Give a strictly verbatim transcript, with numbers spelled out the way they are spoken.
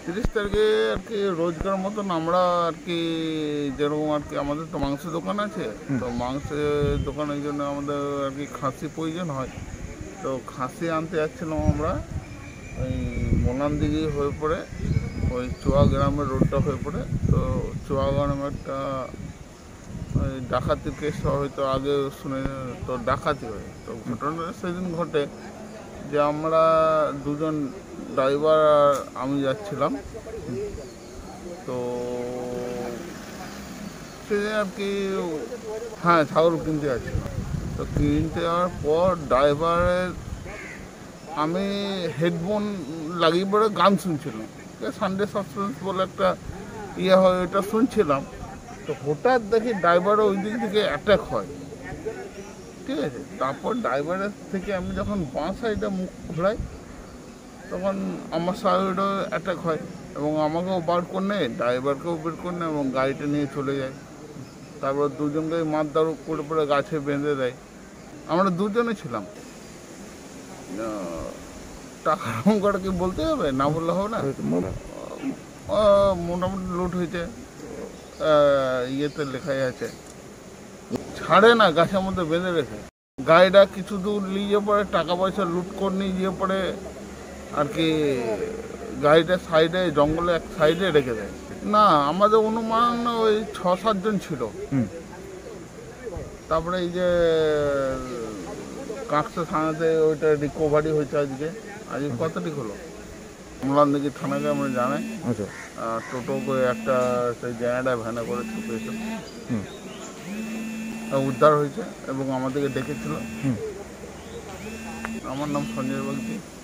তিরিশ তারিখে আর কি রোজকার মতন আমরা আর কি যেরকম আর কি আমাদের তো মাংসের দোকান আছে, তো মাংসের দোকানের জন্য আমাদের আর কি খাসি প্রয়োজন হয়। তো খাসি আনতে যাচ্ছিলাম আমরা ওই মোলান দিঘি হয়ে পড়ে ওই চুয়া গ্রামের রোডটা হয়ে পড়ে। তো চুয়া গ্রামে একটা ওই ডাকাতির কেসটা হয়তো আগে শুনে, তো ডাকাতি হয়। তো ঘটনাটা সেদিন ঘটে যে আমরা দুজন ড্রাইভার আর আমি যাচ্ছিলাম। তো সেদিন আর কি হ্যাঁ ছাগল কিনতে যাচ্ছিলাম। তো কিনতে যাওয়ার পর ড্রাইভারের আমি হেডফোন লাগিয়ে পড়ে গান শুনছিলাম, সানডে সাসপেন্স বলে একটা ইয়ে হয়, ওইটা শুনছিলাম। তো হঠাৎ দেখি ড্রাইভারও ওই দিক থেকে অ্যাটাক হয়, ঠিক আছে। তারপর ড্রাইভারের থেকে আমি যখন বাঁ সাইডে মুখ ঘোরাই তখন আমার সাইডেও অ্যাটাক হয় এবং আমাকেও বার করে নেয়, ড্রাইভারকেও বের করে নেয় এবং গাড়িটা নিয়ে চলে যায়। তারপর দুজনকে মারধর করে পড়ে গাছে বেঁধে দেয়। আমরা দুজনে ছিলাম। টাকার অঙ্কটা কি বলতে হবে, না বললে হবে না। আহ, মোটামুটি লুট হয়েছে, আহ, ইয়েতে লেখাই আছে, ছাড়ে না, গাছের মধ্যে বেঁধে রেখে। গাড়িটা কিছু দূর নিয়ে পড়ে টাকা পয়সা লুট করে নিয়ে গিয়ে পড়ে আর কি গাড়িটা সাইডে জঙ্গলে এক সাইডে রেখে দেয়। না, আমাদের অনুমান ওই ছ সাতজন ছিল। তারপরে এই যে কাঁকসা থানাতে ওইটা রিকভারি হয়েছে আজকে। আজকে কত ঠিক হলো মোলান দিঘি থানাকে আমরা জানাই। আচ্ছা, আর টোটো করে একটা সেই জায়গাটা ভ্যানে করে ছুটে এসে উদ্ধার হয়েছে এবং আমাদেরকে ডেকেছিল। আমার নাম সঞ্জয় বাগচি।